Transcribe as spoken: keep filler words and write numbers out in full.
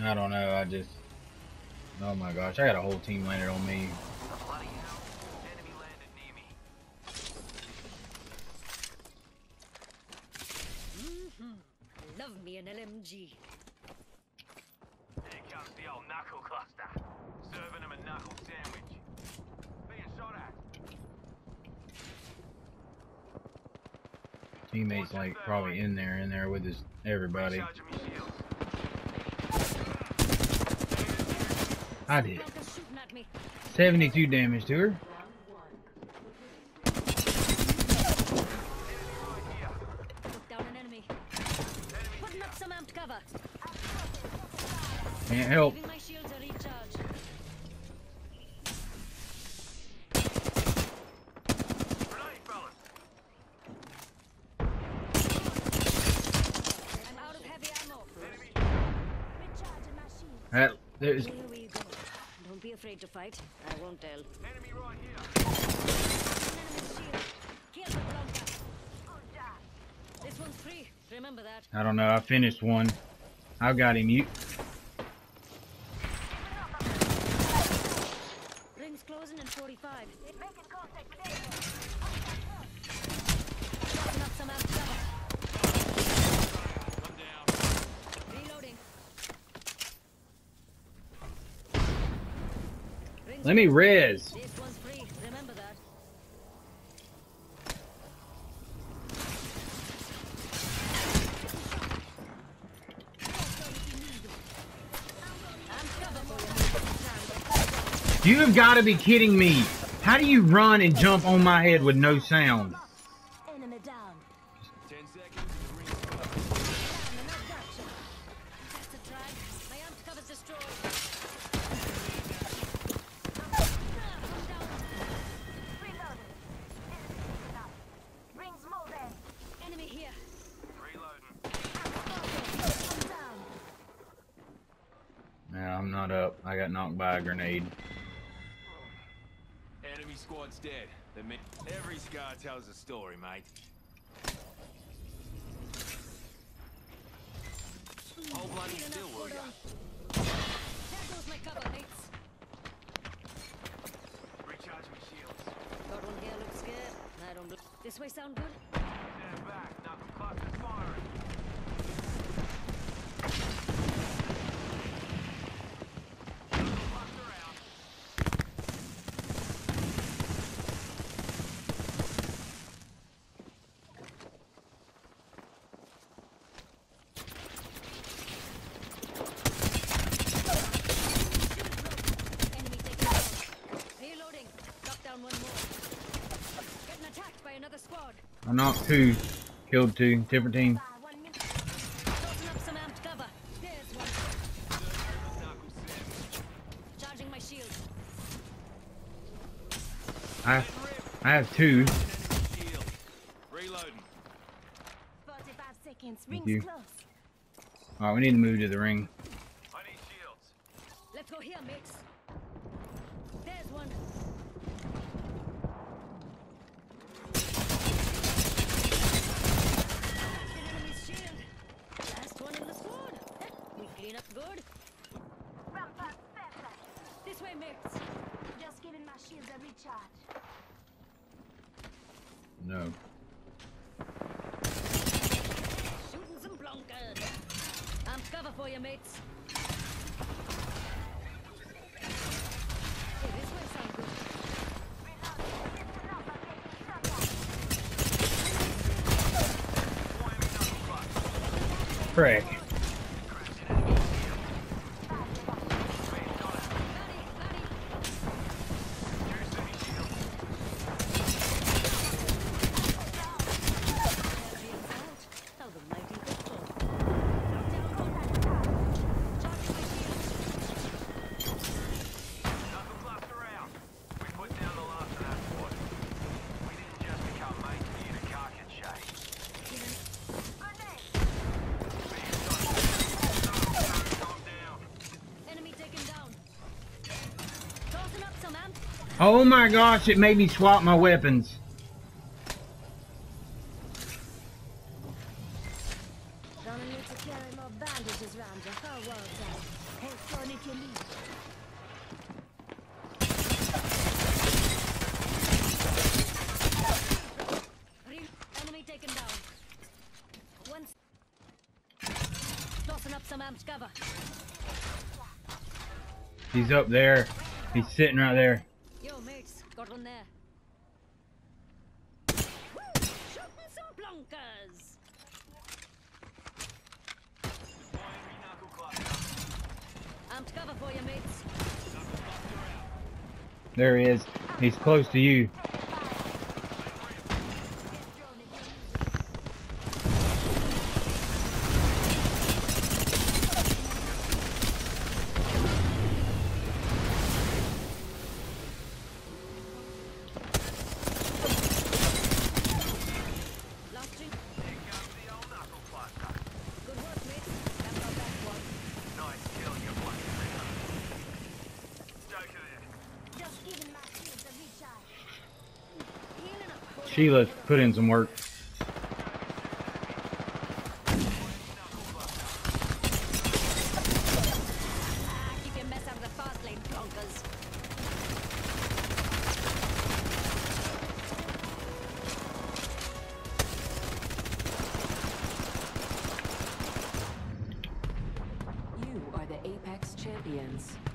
I don't know. I just. Oh my gosh! I got a whole team landed on me. Bloody hell. Enemy landed near me. Mm-hmm. Love me an L M G. Here comes the old knuckle cluster. Serving him a knuckle sandwich. Being shot at. Teammates like probably in there, in there with his everybody. Recharging me shields. I did Blanca's shooting at me. seventy-two damage to her. Took down an enemy. Putting up some amped cover. Can't help. Giving my shields a recharge. Grenade, fellas. I'm out of heavy ammo. Recharging my shield. That there's. Here we go. Don't be afraid to fight. I won't tell. Enemy right here. An enemy's shield. Kill the Blanca. Good job. This one's free. Remember that. I don't know. I finished one. I got him. You. Rings closing in forty-five. Making contact with enemy. Dropping up some amped cover. One down. Reloading. Rings Let me res. This one's free. Remember that. I'm cover for you. You have got to be kidding me. How do you run and jump on my head with no sound? Enemy down. Ten seconds. The ring's closed. Down and I've got you. Just a drag. My amped cover's destroyed. I'm down. Reloading. Rings moving. Enemy here. Reloading. I'm down. No, I'm not up. I got knocked by a grenade. Enemy squad's dead. The mi- Every scar tells a story, mate. Hold bloody still, will ya? There goes my cover, mates. Recharge my shields. Got one here, looks scared. I don't. This way sound good? Stand back. Knuckle cluster's firing. Knuckle cluster out. Enemy taken down. Reloading. Knock down one more. Getting attacked by another squad. I knocked two. Killed two. Different team. By one minute. Tossing up some amped cover. There's one. Knuckle sandwich. Charging my shield. I I have two. Enemy shield. Reloading. forty-five seconds. Thank Rings you. close. Alright, we need to move to the ring. I need shields. Let's go here, mates. There's one. An enemy's shield. Last one in the squad. We clean up good. Ramp up better. This way, mates. Just giving my shields a recharge. No. Shooting some Blancas. I'm cover for you, mates. Hey, this way sound good. Frick. How the mighty football. Knuckle cluster out. We put down the last of that squad. We didn't just become mates for you to cark and shake. Calm down. Enemy taken down. Tossing up some amp. Oh my gosh, it made me swap my weapons. Gonna need to carry more bandages round you. Oh, well done. if you leave. Re- Enemy taken down. One. Tossing up some amped cover. He's up there. He's sitting right there. Yo, mates, got one there. Woo! Shooting some blonkers. Enemy knuckle cluster. Amped cover for you, mates. Knuckle cluster out. There he is. He's close to you. Get drone if you leave. Last two. Here comes the old knuckle cluster. Good work, mates. That's our best one. Nice kill, you bloody man. Take it in. Just giving my shields a recharge. Healing up. Sheila put in some work. Ah, keep your mess out of the fast lane, blonkers. You are the Apex champions.